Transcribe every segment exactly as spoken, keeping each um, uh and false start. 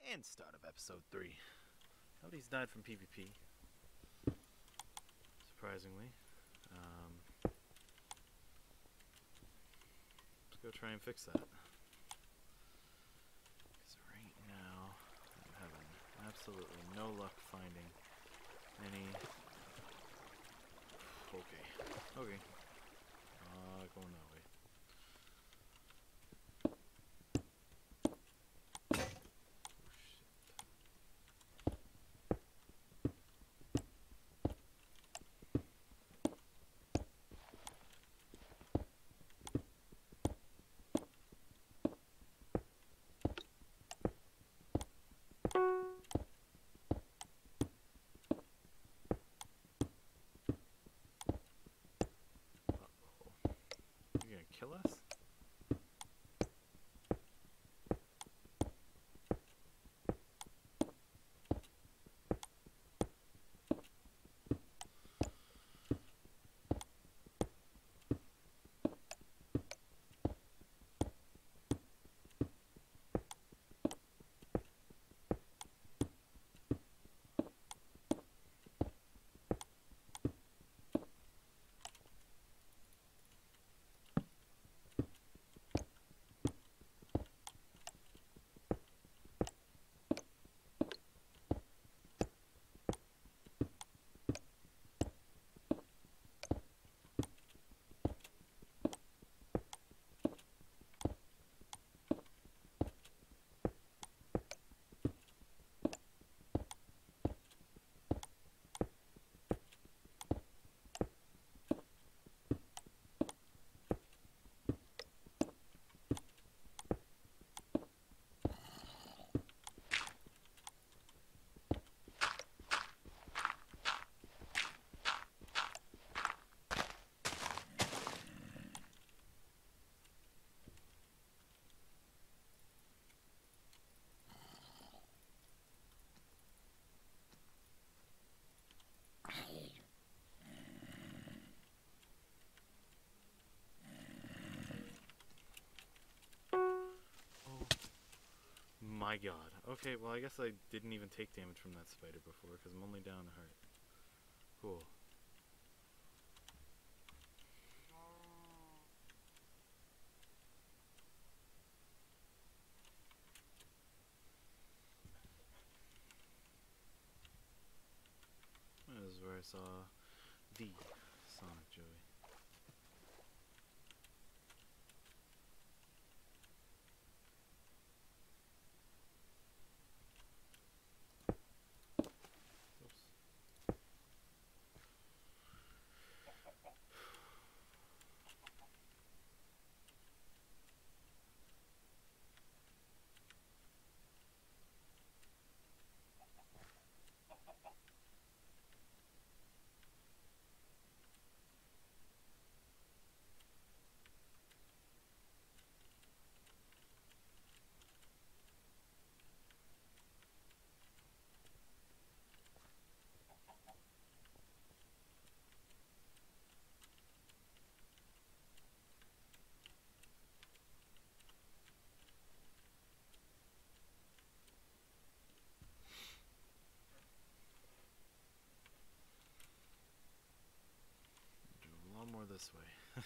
And start of episode three. Nobody's died from PvP. Surprisingly. Um, let's go try and fix that. Because right now, I'm having absolutely no luck finding any... Okay. Okay. Uh, going that way. You gonna kill us? My god. Okay, well I guess I didn't even take damage from that spider before because I'm only down a heart. Cool. This is where I saw the Sonic Joey. More this way.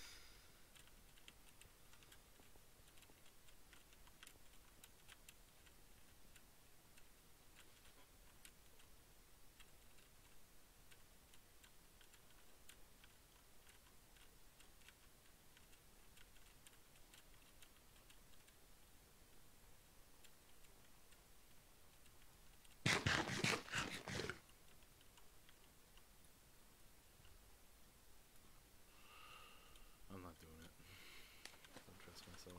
I'm not doing it. Don't trust myself.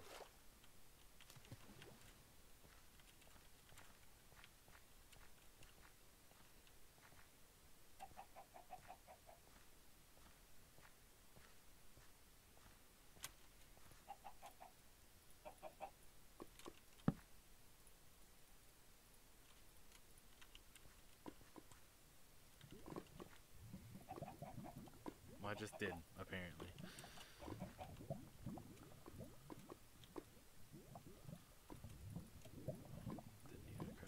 Well, I just did, apparently. Didn't need a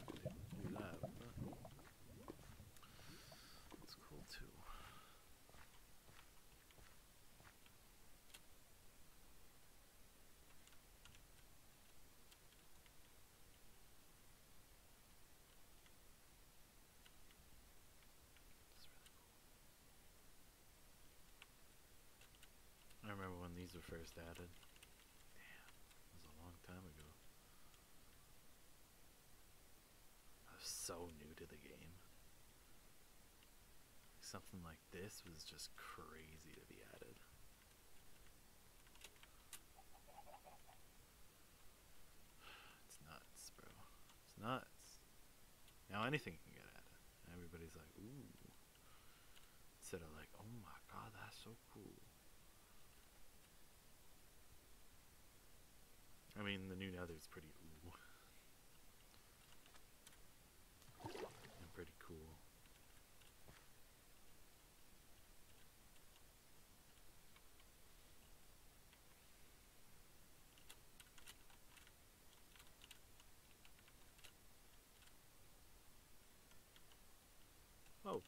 were first added. Damn, that was a long time ago. I was so new to the game. Something like this was just crazy to be added. It's nuts, bro. It's nuts. Now anything can get added. Everybody's like, ooh. Instead of like, oh my god, that's so cool. I mean, the new Nether's pretty ooh. And pretty cool. Oh.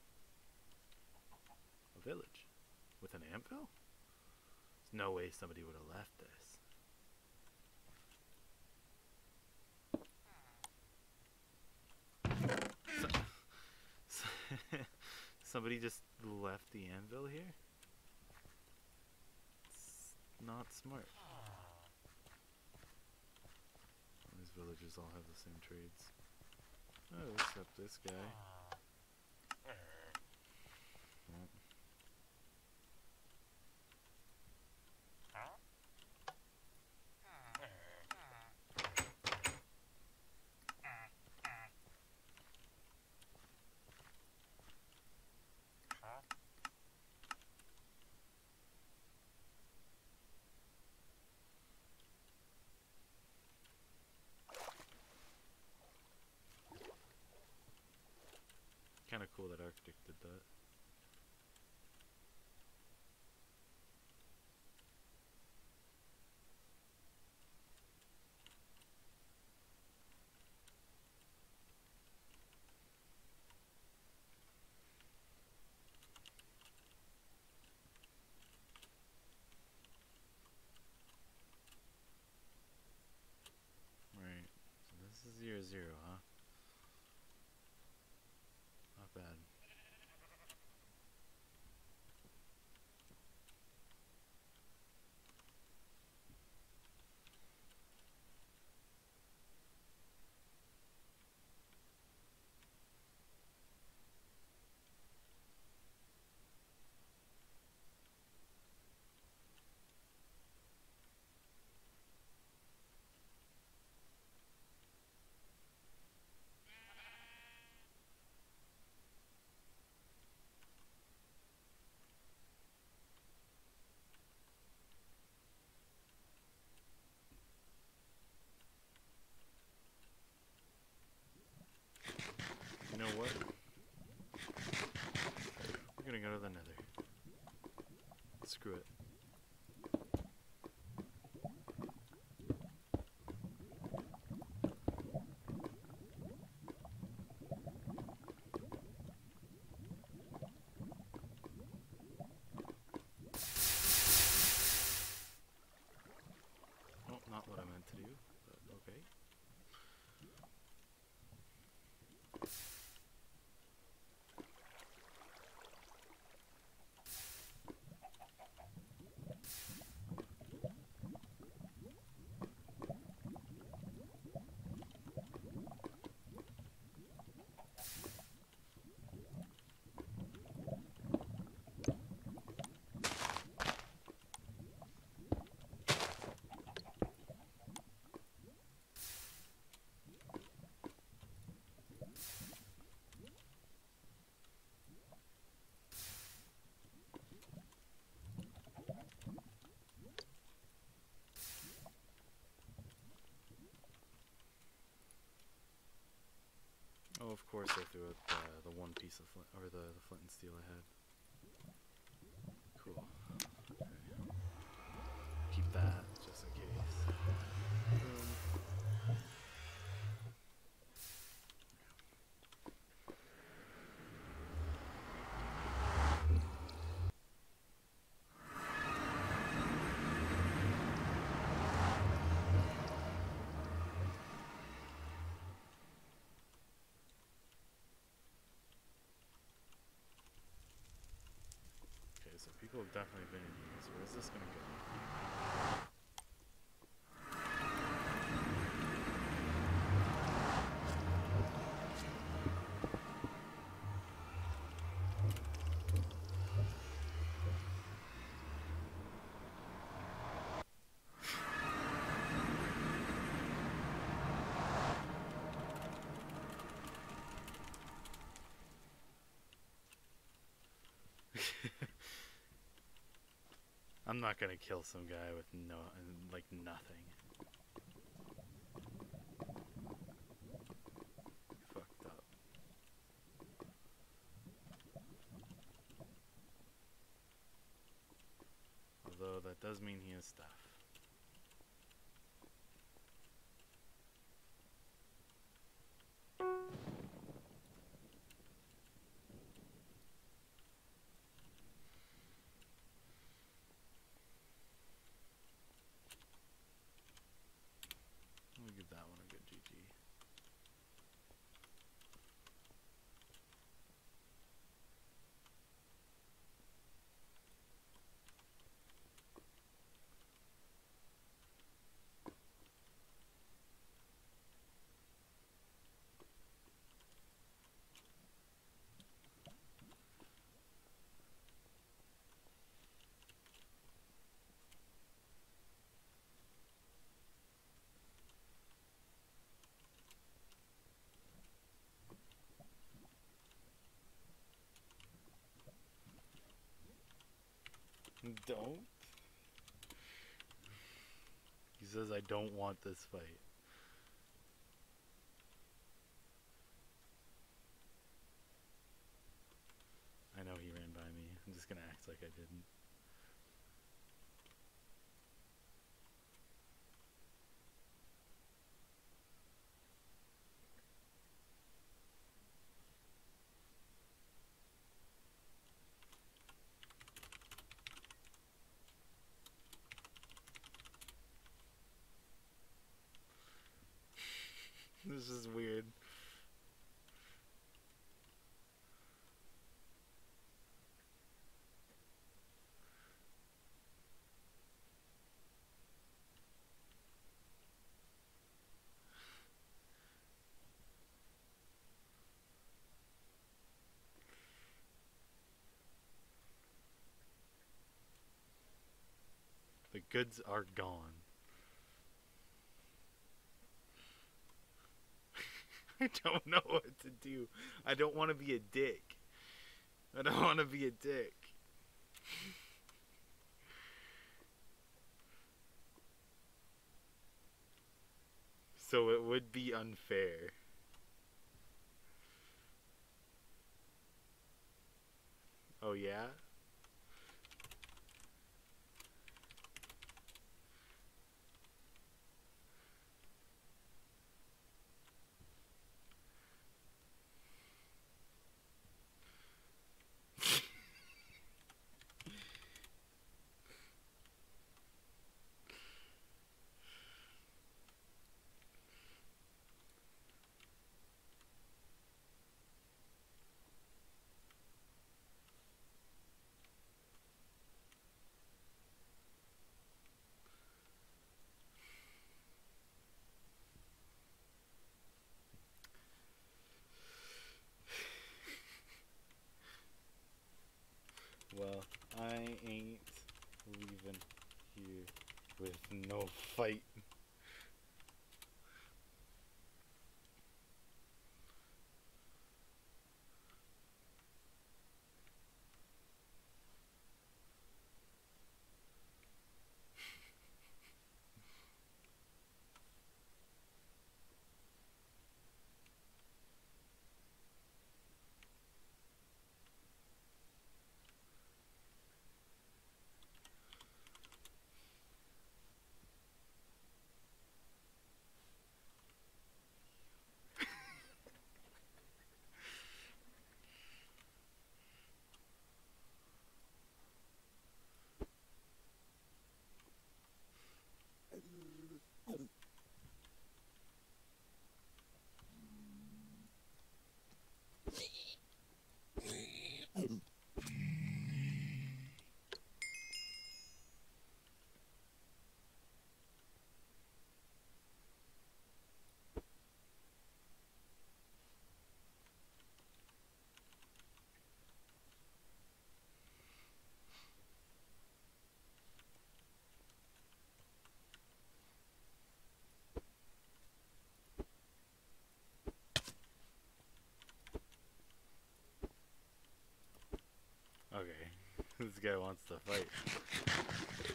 A village. With an anvil? There's no way somebody would have left this. Somebody just left the anvil here? It's not smart. These villagers all have the same trades. Oh, except this guy. Well. Kind of cool that Arctic did that. Right, so this is zero zero, huh? Not bad. You know what? We're gonna go to the Nether. Screw it. Oh, not what I meant to do, but okay. Oh, of course I threw out uh, the one piece of flint, or the, the flint and steel I had. Cool. Okay. Keep that, just in case. Um, Okay, so people have definitely been in these. Where's this gonna go? I'm not gonna kill some guy with no, like nothing. Fucked up. Although that does mean he has stuff. We'll give that one a good G G. Don't. He says I don't want this fight. I know he ran by me. I'm just gonna act like I didn't. This is weird. The goods are gone. I don't know what to do. I don't want to be a dick. I don't want to be a dick. So it would be unfair. Oh yeah? Well, I ain't leaving here with no fight. Okay, this guy wants to fight.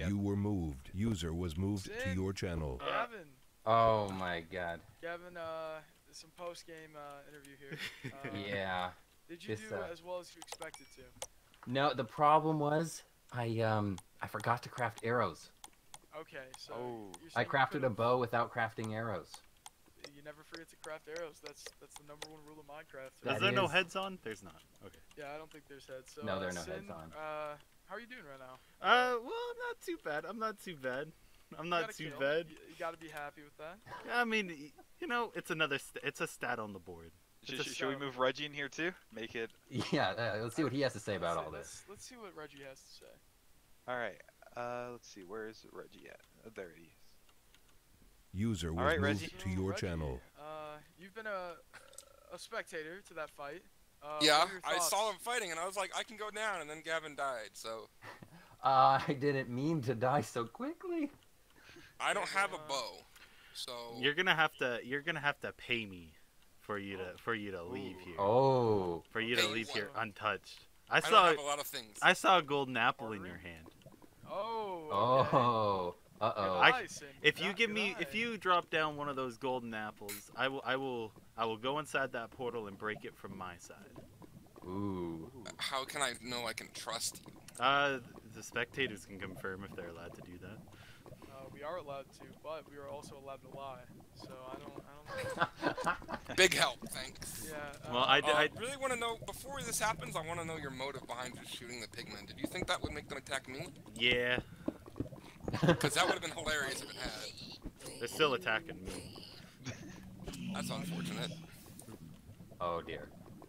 man. You were moved. User was moved Sin. to your channel. Uh, Gavin. Oh my god. Gavin, uh, some post-game uh, interview here. Uh, Yeah. Did you This, do uh, as well as you expected to? No, the problem was I um I forgot to craft arrows. Okay, so Oh. you're I saying you crafted a could've- bow without crafting arrows. You never forget to craft arrows. That's that's the number one rule of Minecraft. That Is there no is- heads on? There's not. Okay. Yeah, I don't think there's heads. So, No, uh, there are no Sin, heads on. Uh, how are you doing right now? Uh, well, I'm not too bad. I'm not too bad. I'm You not got a too kill. bad. You, you got to be happy with that. I mean, y- you know, it's another. St it's a stat on the board. Sh It's a sh should we star. move Reggie in here too? Make it. Yeah, uh, let's see what he has to say about Let's all see- this. Let's, let's see what Reggie has to say. All right. Uh, let's see. Where is Reggie at? Oh, there he is. User was right, moved Reggie. to your Reggie, channel. Uh, you've been a a spectator to that fight. Uh, Yeah, what are your I saw thoughts? them fighting, and I was like, I can go down, and then Gavin died, so Uh, I didn't mean to die so quickly. I don't have a Uh, bow. So You're gonna have to. You're gonna have to pay me for you to for you to leave Ooh. here. Oh. For you to Pay leave what? here untouched. I I saw. don't have a lot of things. I saw a golden apple in your hand. Oh. Okay. Oh. Uh Good oh. I- eye, Sin. If Good you eye, give good me, eye. if you drop down one of those golden apples, I will, I will, I will go inside that portal and break it from my side. Ooh. How can I know I can trust you? Uh, the spectators can confirm if they're allowed to do that. Uh, we are allowed to, but we are also allowed to lie. So I don't, I don't know. Big help, thanks. Yeah. Uh, Well, I, Uh, I, really want to know, before this happens, I want to know your motive behind just shooting the pigmen. Did you think that would make them attack me? yeah, Because that would have been hilarious if it had. they're still attacking me. That's unfortunate. Oh dear.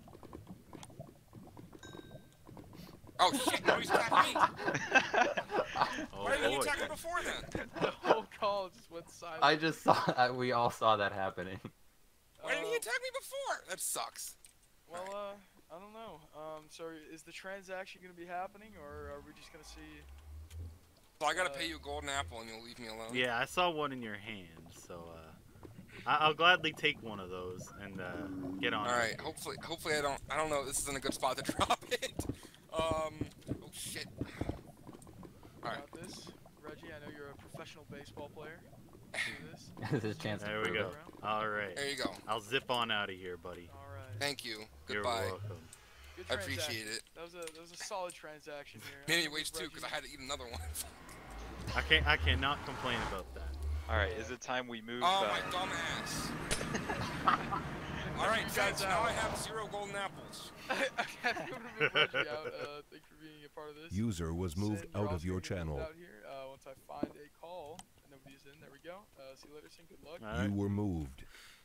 Oh shit, now he's attacking me! Oh Why didn't he boy. attack me before then? the whole call just went silent. I just saw. Uh, we all saw that happening. Why didn't he Uh, attack me before? That sucks. Well, uh, I don't know. Um, so is the transaction gonna be happening, or are we just gonna see? So I gotta Uh, pay you a golden apple and you'll leave me alone? Yeah, I saw one in your hand, so uh, I, I'll gladly take one of those and uh, get on. it. Alright, hopefully hopefully I don't I don't know, this isn't a good spot to drop it. Um oh shit. Alright. About this, Reggie. I know you're a professional baseball player. Do this. This is a chance to There we prove go. it. All right, There you go. I'll zip on out of here, buddy. All right. Thank you. You're Goodbye. welcome. Good I transaction. appreciate it. That was a that was a solid transaction here. Made me I'm wage with too, because I Reggie. had to eat another one. I can't, I cannot complain about that. All right. Is it time we move? Oh uh, my dumb ass. Alright, You thanks. guys Now out. I have zero golden apples. Okay, I'm gonna move Reggie out. Uh, thanks for being a part of this. User was moved Sin, you're out also of your gonna get moved channel. Out here. Uh, once I find a call and nobody's in, there we go. Uh, see you later, Sin. Good luck. All right. You were moved.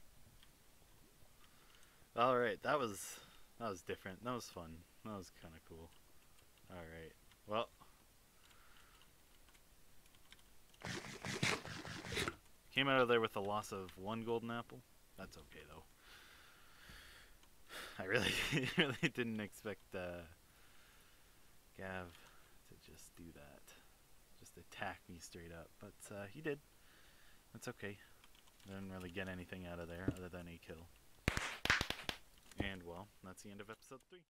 All right, that was that was different. That was fun. That was kind of cool. All right. Well, came out of there with the loss of one golden apple. That's okay though. I really, really didn't expect uh, Gav to just do that, just attack me straight up. But uh, he did. That's okay. Didn't really get anything out of there other than a kill. And well, that's the end of episode three.